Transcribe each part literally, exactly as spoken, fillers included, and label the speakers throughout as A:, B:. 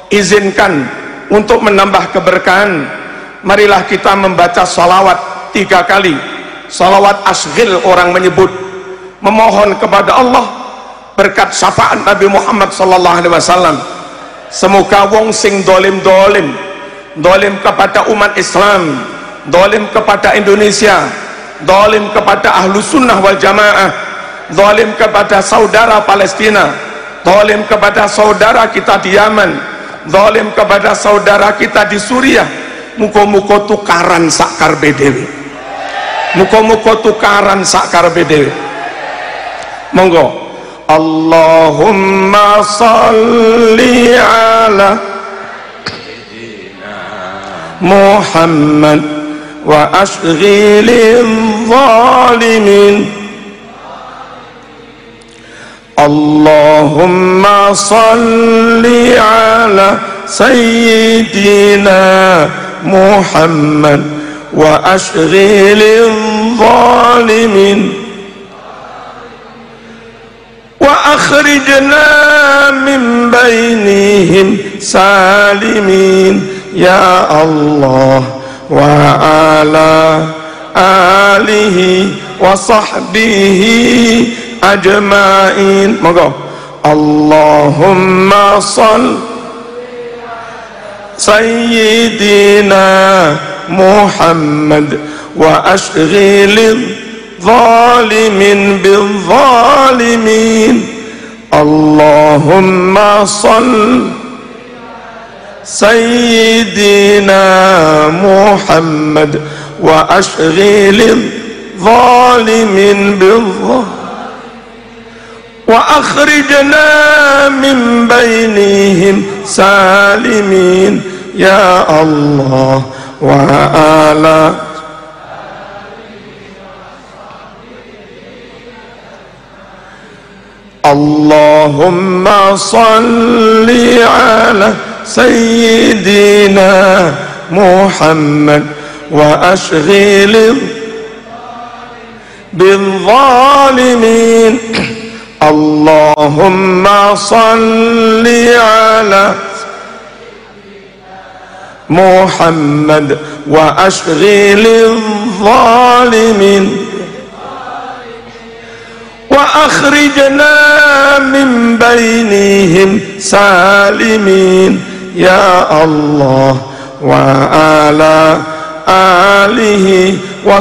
A: izinkan untuk menambah keberkahan, marilah kita membaca salawat tiga kali. Salawat asghil orang menyebut, memohon kepada Allah berkat syafaat Nabi Muhammad sallallahu alaihi wasallam. Semoga wong sing dolim-dolim, dolim kepada umat Islam, dolim kepada Indonesia, dolim kepada ahlu sunnah wal jamaah, dolim kepada saudara Palestina, dolim kepada saudara kita di Yaman, dolim kepada saudara kita di Suriah, muka-muka tukaran sakar B D W, muka-muka tukaran sakar B D W. Monggo. Allahumma salli ala Muhammad wa ashghilil zalimin. Allahumma salli ala Sayyidina Muhammad wa ashghilil zalimin. Wa akhrijna min bainihim salimin. Ya Allah wa ala alihi wa sahbihi ajma'in. Monggo. Allahumma salli Sayyidina Muhammad wa ashghilil zalimin bil zalimin. Allahumma salli Sayyidina Muhammad wa ashghilil zalimin bil zalimin wa akhrijna min bainihim salimin. Ya Allah wa ala Allahumma salli ala Sayyidina Muhammad wa ashghilil bil zalimin. Allahumma salli ala Muhammad wa ashghilil zalimin wa akhrijna min bainihim salimin. Ya Allah wa ala alihi wa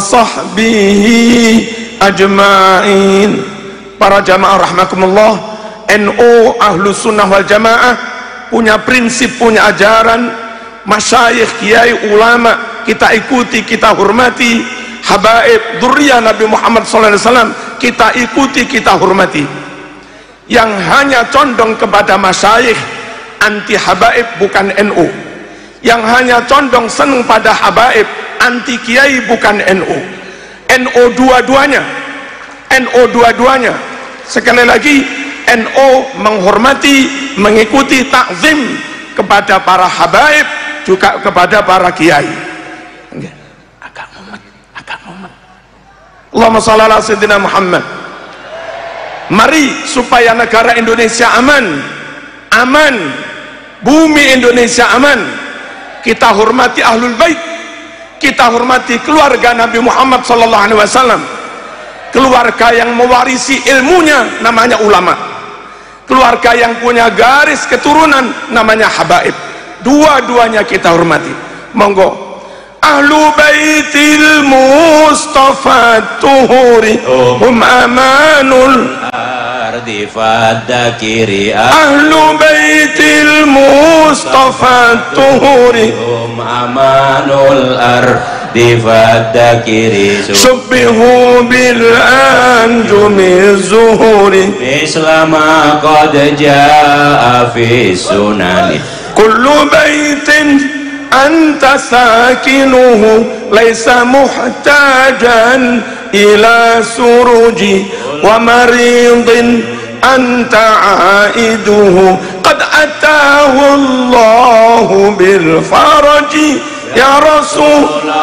A: sahbihi ajma'in. Para jamaah rahmakumullah, N U ahlu sunnah wal jamaah punya prinsip, punya ajaran. Masyayikh, kiai, ulama kita ikuti, kita hormati. Habaib dzurriyyah Nabi Muhammad sallallahu alaihi wasallam kita ikuti, kita hormati. Yang hanya condong kepada masyayikh anti habaib bukan N U. Yang hanya condong senang pada habaib anti kiai bukan N U. N U dua-duanya, N U dua-duanya. Sekali lagi, N U menghormati, mengikuti, takzim kepada para habaib, juga kepada para kiai. Agak mumet, agak mumet. Allahumma shalli ala sayyidina Muhammad. Mari supaya negara Indonesia aman, aman, bumi Indonesia aman, kita hormati ahlul bait, kita hormati keluarga Nabi Muhammad sallallahu alaihi wasallam, keluarga yang mewarisi ilmunya namanya ulama, keluarga yang punya garis keturunan namanya habaib. Dua-duanya kita hormati. Monggo. Ahlu baitil Mustafa tuhuri hum amanul ardi fadakiri. Ahlu baitil Mustafa tuhuri hum amanul ardi fadakiri. Subbihu bil anjumi zuhuri mislama qad jaa fi sunani. Kullu baitin anta sakinuhu laisa muhtajan ila suruji wa maridin anta aiduhu qad atahu Allahu bil faraji. Ya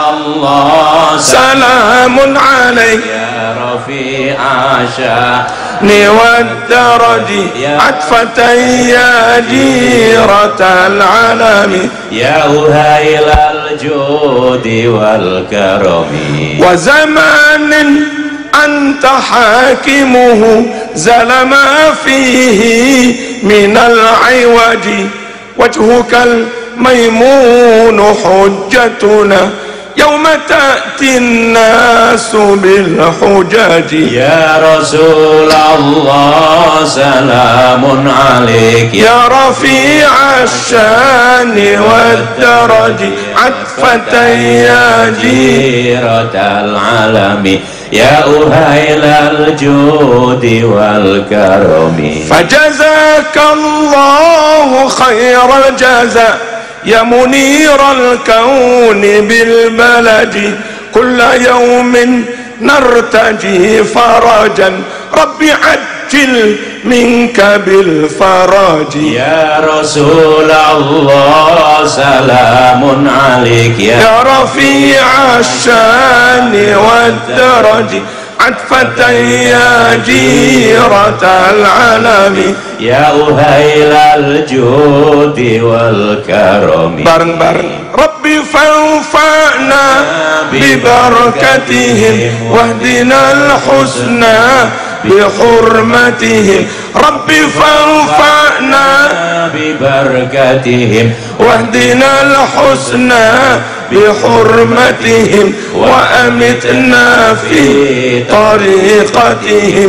A: Rasulullah salamun alaik ya rafi'a والدرج عطفة يا جيرة العالم
B: يا أهيل الجود والكرم
A: وزمان أنت حاكمه زل ما فيه من العوج وجهك الميمون حجتنا يوم تأتي الناس بالحجاج
B: يا رسول الله سلام عليك
A: يا رفيع الشان والدرج عطفة يا
B: جيرة العالم يا أهيل الجود والكرم
A: فجزاك الله خير الجزاء يا منير الكون بالبلد كل يوم نرتجي فرجا ربي عجل منك بالفرج
B: يا رسول الله سلام عليك يا,
A: يا رفيع الشان والدرج عطفة يا جيرة العالم
B: يا أهيل الجود والكرم
A: بارن بارن ربي فانفعنا ببركتهم واهدنا الحسنى بحرمتهم ربي فانفعنا
B: ببركتهم
A: واهدنا الحسنى بحرمتهم وأمتنا في طريقتهم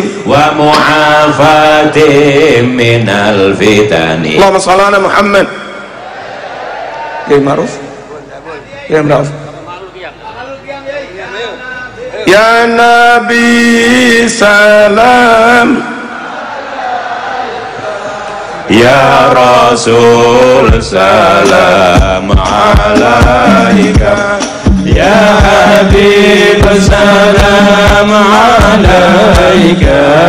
B: ومعافاتهم من الفتن
A: اللهم صل على محمد يا معروف يا معروف يا نبي سلام
B: يا رسول سلام عليك يا حبيب سلام عليك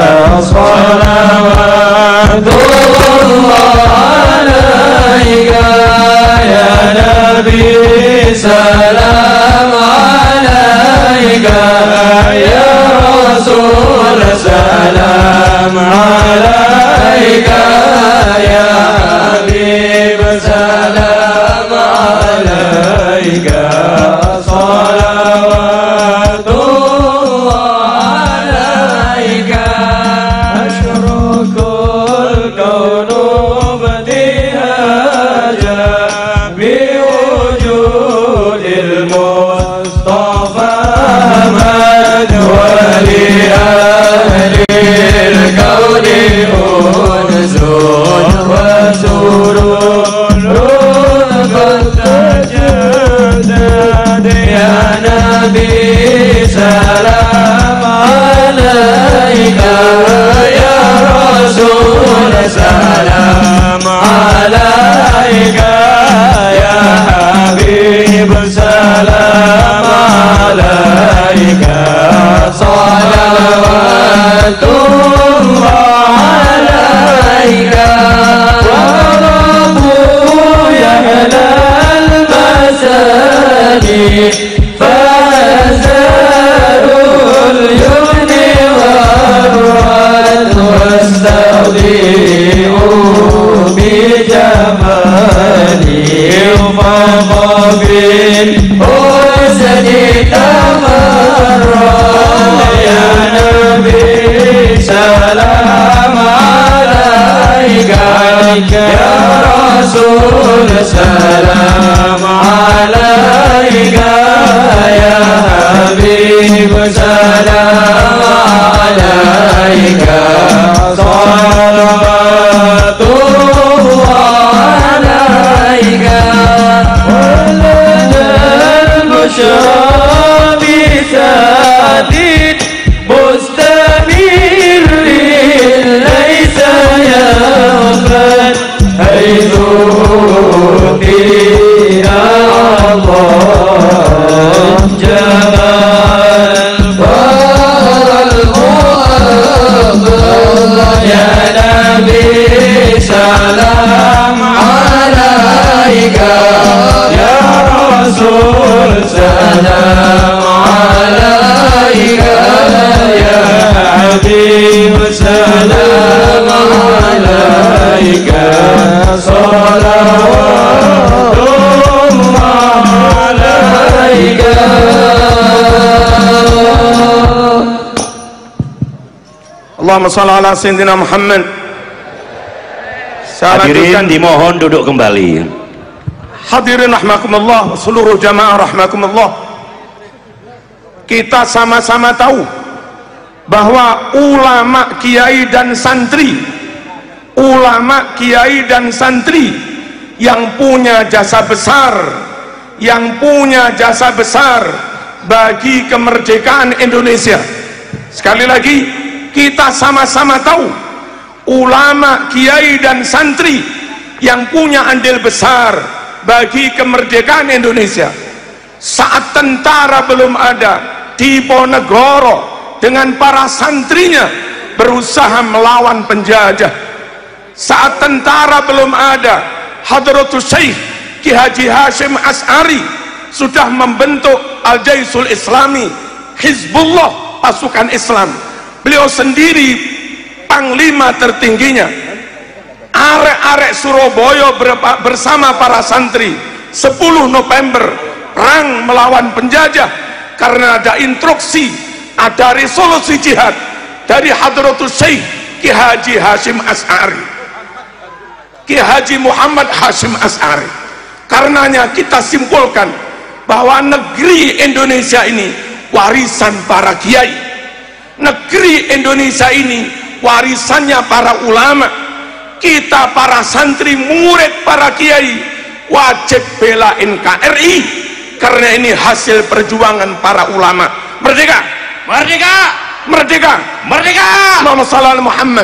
B: صلوات الله عليك يا نبي سلام عليك يا رسول سلام عليك يا حبيب سلام عليك صلوات الله عليك أشرق الكون ابتهاجا بوجود المصطفى أحمد ولأهل الكون أنس وسرور قد تجدد يا نبي سلام عليك يا رسول سلام عليك يا حبيب سلام عليك صلوات الله عليك وربه يهدى المساني فأزاروا اليمن والرد واستودعوا بجمالي وفوق بالحسن تمرد يا نبي سلام عليك يا رسول سلام عليك يا حبيب سلام عليك صلوات الله عليك ولنا البشرى بسعد مستمر ليس يغفل حيث فيها الله جمال فار المؤمن يا نبي سلام عليك يا رسول سلام عليك يا حبيب سلام salawatullah alaika.
A: Allahumma shalli ala sayyidina Muhammad.
C: Hadirin dimohon duduk kembali.
A: Hadirin rahmakumullah, seluruh jamaah rahmakumullah. Kita sama-sama tahu bahwa ulama, kiai dan santri, ulama, kiai dan santri yang punya jasa besar, yang punya jasa besar bagi kemerdekaan Indonesia. Sekali lagi, kita sama-sama tahu ulama, kiai dan santri yang punya andil besar bagi kemerdekaan Indonesia. Saat tentara belum ada, Diponegoro dengan para santrinya berusaha melawan penjajah. Saat tentara belum ada, Hadratus Syekh Ki Haji Hashim As'ari sudah membentuk Al-Jaisul Islami, Hizbullah, pasukan Islam. Beliau sendiri panglima tertingginya. Arek-arek Surabaya bersama para santri sepuluh November perang melawan penjajah karena ada instruksi, ada resolusi jihad dari Hadratus Syekh Ki Haji Hashim As'ari, Ki Haji Muhammad Hashim As'ari. Karenanya kita simpulkan bahwa negeri Indonesia ini warisan para kiai, negeri Indonesia ini warisannya para ulama. Kita para santri, murid para kiai wajib bela N K R I karena ini hasil perjuangan para ulama. Merdeka, merdeka, merdeka, merdeka. Allahumma shalli ala Muhammad.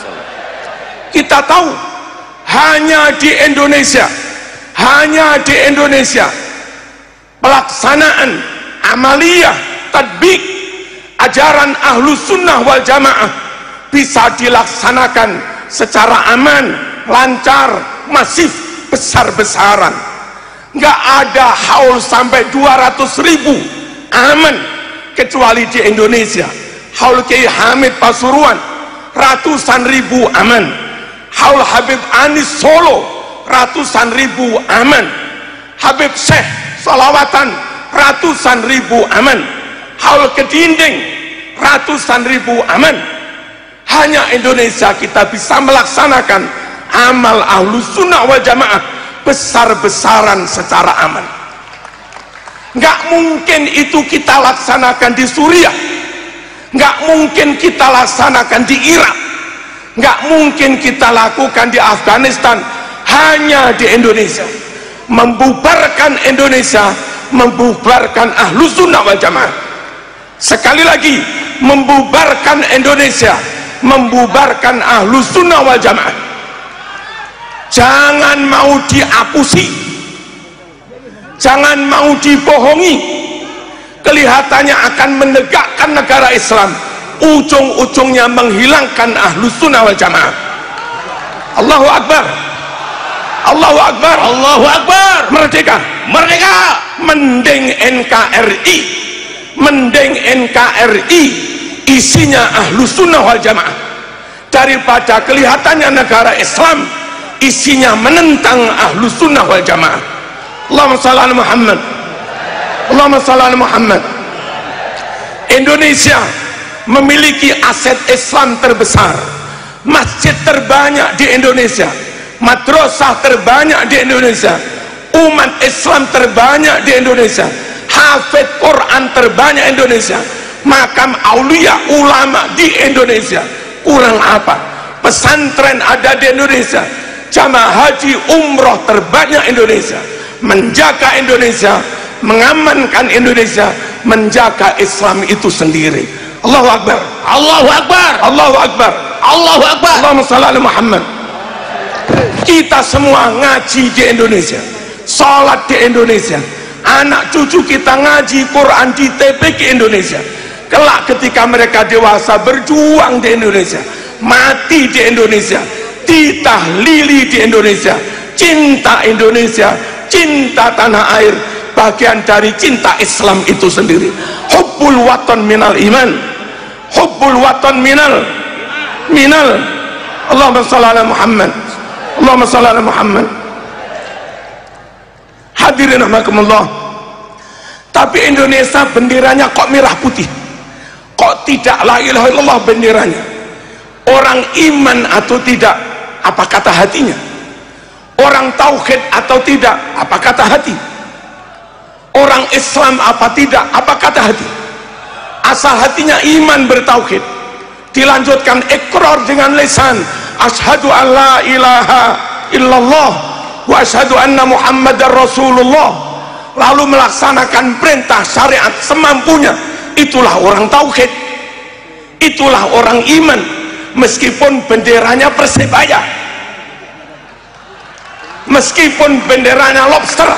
A: Kita tahu hanya di Indonesia, hanya di Indonesia pelaksanaan amaliyah tadbiq ajaran Ahlus Sunnah wal Jamaah bisa dilaksanakan secara aman, lancar, masif, besar-besaran. Nggak ada haul sampai dua ratus ribu aman kecuali di Indonesia. Haul Kiai Hamid Pasuruan ratusan ribu aman, haul Habib Anis Solo ratusan ribu aman, Habib Syekh Salawatan ratusan ribu aman, haul Kedinding ratusan ribu aman. Hanya Indonesia kita bisa melaksanakan amal Ahlus Sunnah wal Jamaah besar-besaran secara aman. Nggak mungkin itu kita laksanakan di Suriah, nggak mungkin kita laksanakan di Irak, nggak mungkin kita lakukan di Afghanistan. Hanya di Indonesia. Membubarkan Indonesia, membubarkan Ahlus Sunnah wal Jamaah. Sekali lagi, membubarkan Indonesia, membubarkan Ahlus Sunnah wal Jamaah. Jangan mau diapusi, jangan mau dibohongi. Kelihatannya akan menegakkan negara Islam, ujung-ujungnya menghilangkan Ahlus Sunnah wal Jamaah. Allahu Akbar, Allahu Akbar, Allahu Akbar. Merdeka, merdeka. Mending N K R I, mending N K R I isinya Ahlus Sunnah wal Jamaah daripada kelihatannya negara Islam isinya menentang Ahlus Sunnah wal Jamaah. Allahumma shalli ala Muhammad, Allahumma shalli ala Muhammad. Indonesia memiliki aset Islam terbesar, masjid terbanyak di Indonesia, madrasah terbanyak di Indonesia, umat Islam terbanyak di Indonesia, hafid Quran terbanyak Indonesia, makam aulia ulama di Indonesia. Kurang apa? Pesantren ada di Indonesia, jamaah haji umroh terbanyak Indonesia. Menjaga Indonesia, mengamankan Indonesia, menjaga Islam itu sendiri. Allahu Akbar, Allahu Akbar, Allahu Akbar, Allahu Akbar. Allahumma shalli ala Muhammad. Kita semua ngaji di Indonesia, sholat di Indonesia, anak cucu kita ngaji Quran di T P Q Indonesia. Kelak ketika mereka dewasa berjuang di Indonesia, mati di Indonesia, ditahlili di Indonesia, cinta Indonesia, cinta tanah air, bagian dari cinta Islam itu sendiri. Hubbul watan minal iman, hubbul watan minal minal. Allahumma shalli ala Muhammad, Allahumma shalli ala Muhammad. Hadirin rahimakumullah. Tapi Indonesia benderanya kok merah putih, kok tidak la ilaha illallah benderanya? Orang iman atau tidak, apa kata hatinya? Orang tauhid atau tidak, apa kata hati? Orang Islam apa tidak, apa kata hati? Asal hatinya iman bertauhid, dilanjutkan ikrar dengan lisan, asyhadu an la ilaha illallah wa asyhadu anna muhammadar rasulullah, lalu melaksanakan perintah syariat semampunya, itulah orang tauhid, itulah orang iman. Meskipun benderanya Persebaya, meskipun benderanya Lobster,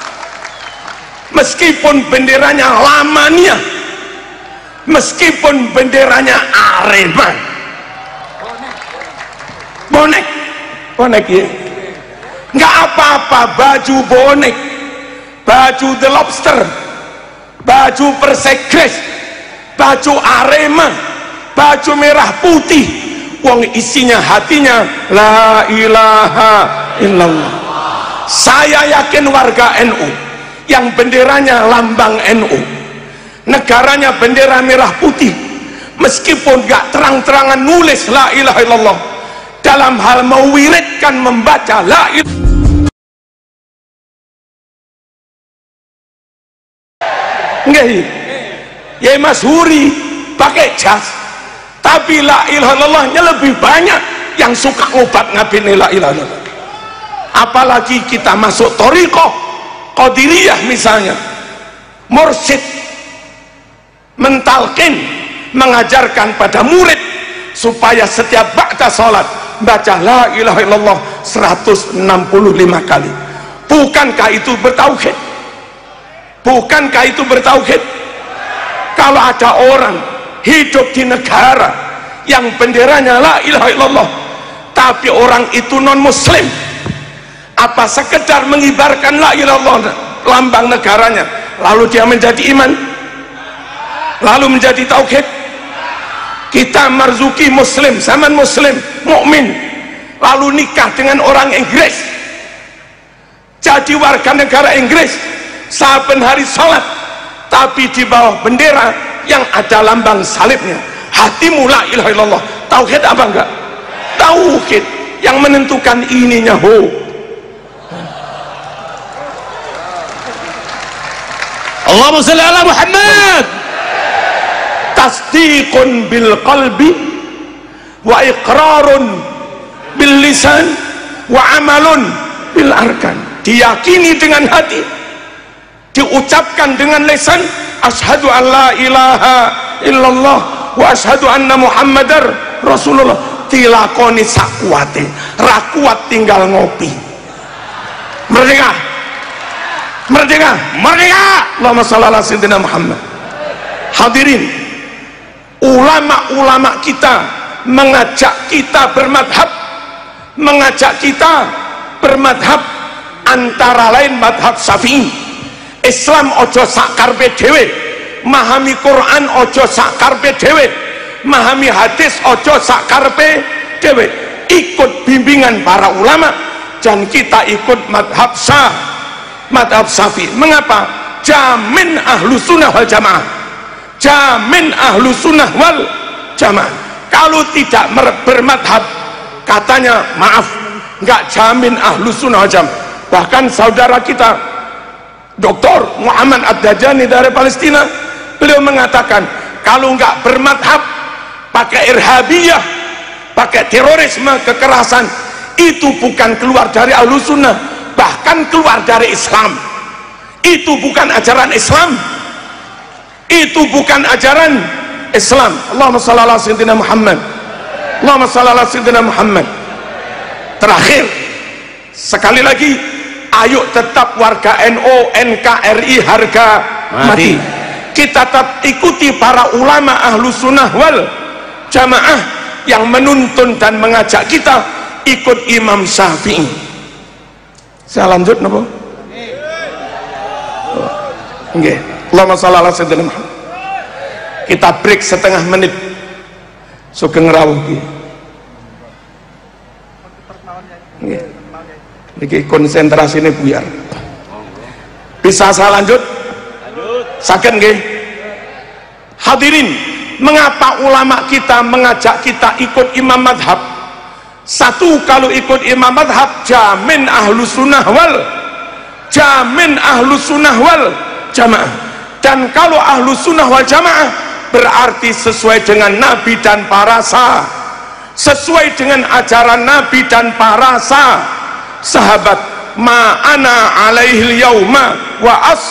A: meskipun benderanya Lamania, meskipun benderanya Arema, bonek bonek ya nggak apa-apa, baju bonek, baju The Lobster, baju Persegres, baju Arema, baju merah putih, wong isinya hatinya la ilaha illallah. Saya yakin warga N U yang benderanya lambang N U, negaranya bendera merah putih, meskipun gak terang-terangan nulis la ilaha illallah, dalam hal mewiridkan membaca la ilaha nggak ya Mas Huri pakai jas, tapi la ilaha illallahnya lebih banyak yang suka ngobat ngabini la ilaha illallah. Apalagi kita masuk thariqah Qadiriyah misalnya, mursyid mentalkin, mengajarkan pada murid supaya setiap ba'da salat baca la ilaha illallah seratus enam puluh lima kali. Bukankah itu bertauhid? Bukankah itu bertauhid? Kalau ada orang hidup di negara yang benderanya la ilaha illallah, tapi orang itu non muslim, apa sekedar mengibarkan la ilaha illallah lambang negaranya, lalu dia menjadi iman, lalu menjadi tauhid? Kita marzuki muslim, zaman muslim, mukmin, lalu nikah dengan orang Inggris, jadi warga negara Inggris, saben hari salat tapi di bawah bendera yang ada lambang salibnya. Hatimu la ilaha illallah, tauhid apa enggak? Tauhid yang menentukan ininya. Ho,
C: Allahumma shalli ala Muhammad.
A: tasdiqun bil qalbi wa iqrarun bil lisan wa amalun bil arkan. Diyakini dengan hati, diucapkan dengan lisan, asyhadu an la ilaha illallah wa asyhadu anna muhammadar rasulullah, dilakoni sakuate, rakuat tinggal ngopi. Merdeka, merdeka, merdeka. Allahumma shalli ala sayyidina Muhammad. Hadirin, ulama-ulama kita mengajak kita bermadhab, mengajak kita bermadhab, antara lain madhab Syafi'i. Islam ojo sakarpe dewe, memahami Quran ojo sakarpe dewe, memahami hadis ojo sakarpe dewe, ikut bimbingan para ulama, dan kita ikut madhab Syah, madhab Syafi'i. Mengapa? Jamin ahlu sunnah wal jamaah, jamin ahlu sunnah wal jamaah. Kalau tidak bermadhab, katanya maaf, nggak jamin ahlu sunnah wal jamaah. Bahkan saudara kita Doktor Muhammad Ad-Dajjani dari Palestina, beliau mengatakan kalau nggak bermadhab, pakai irhabiyah, pakai terorisme, kekerasan, itu bukan keluar dari ahlu sunnah, bahkan keluar dari Islam. Itu bukan ajaran Islam, itu bukan ajaran Islam. Allahumma shalli ala sayyidina Muhammad. Allahumma shalli ala sayyidina Muhammad. Terakhir sekali lagi, ayo tetap warga N U N K R I harga mati, mati. Kita tetap ikuti para ulama ahlu sunnah wal jamaah yang menuntun dan mengajak kita ikut Imam Syafi'i. Saya lanjut napa? Nggih. Allahumma shalli ala sayyidina Muhammad. Kita break setengah menit. Sugeng rawuh iki. Nggih. Niki konsentrasi ini buyar. Bisa saya lanjut? Saken nggih? Hadirin, mengapa ulama kita mengajak kita ikut imam madhab? Satu, kalau ikut imam madhab jamin ahlu sunnah wal jamin ahlu sunnah wal jamaah. Dan kalau ahlu sunnah wal jamaah berarti sesuai dengan Nabi dan para sah, sesuai dengan ajaran Nabi dan para sah sahabat. Ma'ana alaihil yauma wa as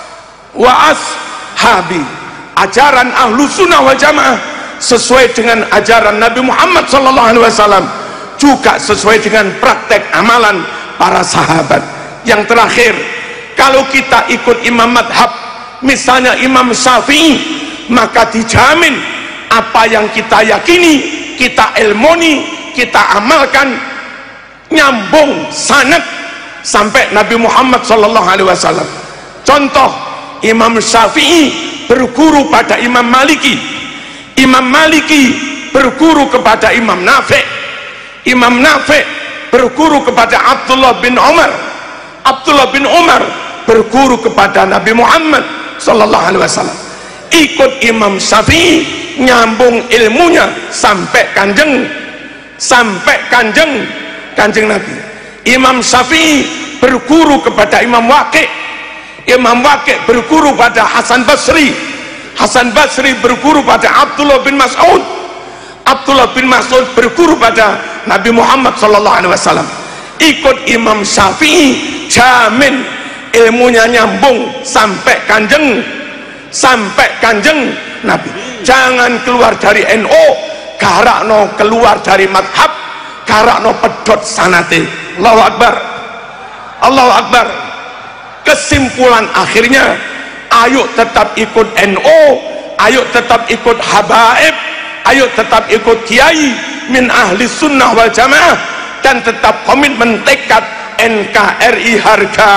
A: wa ashabi, ajaran ahlu sunnah wal jamaah sesuai dengan ajaran Nabi Muhammad sallallahu alaihi wasallam, juga sesuai dengan praktek amalan para sahabat. Yang terakhir, kalau kita ikut imam madhab misalnya Imam Syafi'i, maka dijamin apa yang kita yakini, kita ilmoni, kita amalkan nyambung sanad sampai Nabi Muhammad sallallahu alaihi wasallam. Contoh, Imam Syafi'i berguru pada Imam Maliki, Imam Maliki berguru kepada Imam Nafi', Imam Nafi' berguru kepada Abdullah bin Umar, Abdullah bin Umar berguru kepada Nabi Muhammad sallallahu alaihi wasallam. Ikut Imam Syafi'i nyambung ilmunya sampai kanjeng sampai kanjeng kanjeng Nabi. Imam Syafi'i berguru kepada Imam Waqi', Imam Waqi' berguru pada Hasan Basri, Hasan Basri berguru pada Abdullah bin Mas'ud, Abdullah bin Mas'ud berguru pada Nabi Muhammad sallallahu alaihi wasallam. Ikut Imam Syafi'i jamin ilmunya nyambung sampai kanjeng sampai kanjeng Nabi. Jangan keluar dari N U karakno keluar dari madhab, karakno pedot sanate. Allahu Akbar, Allahu Akbar. Kesimpulan akhirnya, ayo tetap ikut N U, ayo tetap ikut habaib, ayo tetap ikut kiai min ahli sunnah wal jamaah, dan tetap komitmen tekad N K R I harga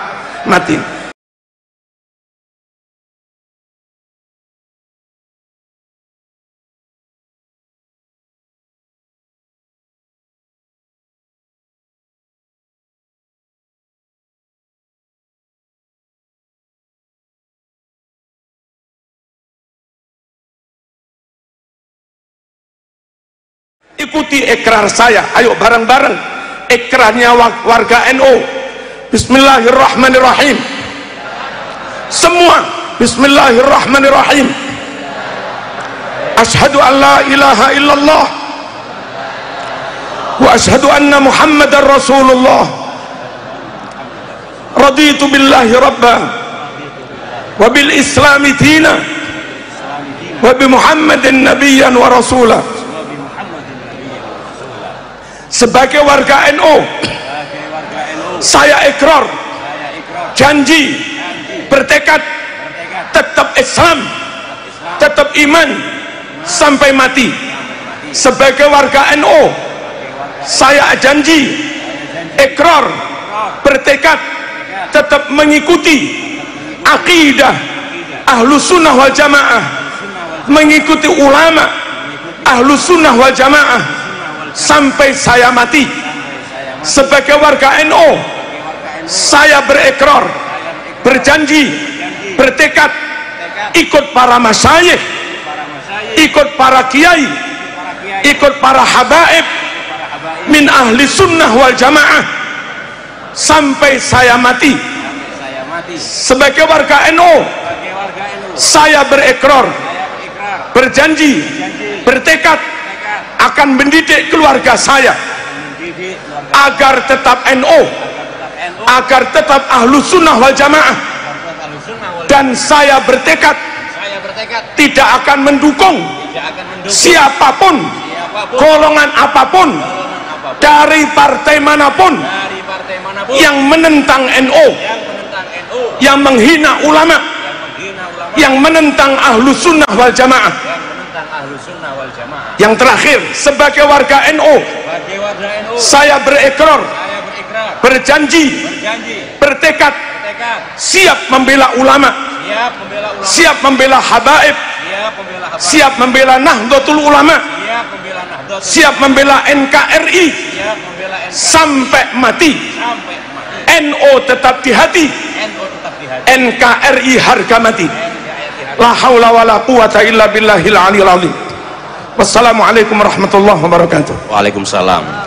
A: mati. Ikuti ikrar saya, ayo bareng-bareng ikrarnya warga N U. Bismillahirrahmanirrahim. Semua Bismillahirrahmanirrahim. Asyhadu an la ilaha illallah wa asyhadu anna Muhammadar Rasulullah. Raditu billahi rabba wa bil islami dina wa bi Muhammadin nabiyyan wa rasulah. Sebagai warga N U, saya ikrar, janji, bertekad tetap Islam, tetap iman sampai mati. Sebagai warga N U, saya janji, ikrar, bertekad tetap mengikuti akidah ahlu sunnah wal jamaah, mengikuti ulama ahlu sunnah wal jamaah sampai saya mati. Sebagai warga N U, saya berikrar, berjanji, bertekad ikut para masyayikh, ikut para kiai, ikut para habaib min ahli sunnah wal jamaah sampai saya mati. Sebagai warga N U, saya berikrar, berjanji, bertekad akan mendidik keluarga saya agar tetap N U, agar tetap ahlu sunnah wal jamaah, dan saya bertekad tidak akan mendukung siapapun, golongan apapun, dari partai manapun yang menentang N U, yang menghina ulama, yang menentang ahlu sunnah wal jamaah. Yang terakhir, sebagai warga N U, saya berikrar, berjanji, bertekad siap membela ulama, siap membela habaib, siap membela Nahdlatul Ulama, siap membela N K R I sampai mati. N O tetap di hati, N K R I harga mati. La haula wala quwata illa billahil aliyil azim. Wassalamualaikum warahmatullahi wabarakatuh.
C: Waalaikumsalam.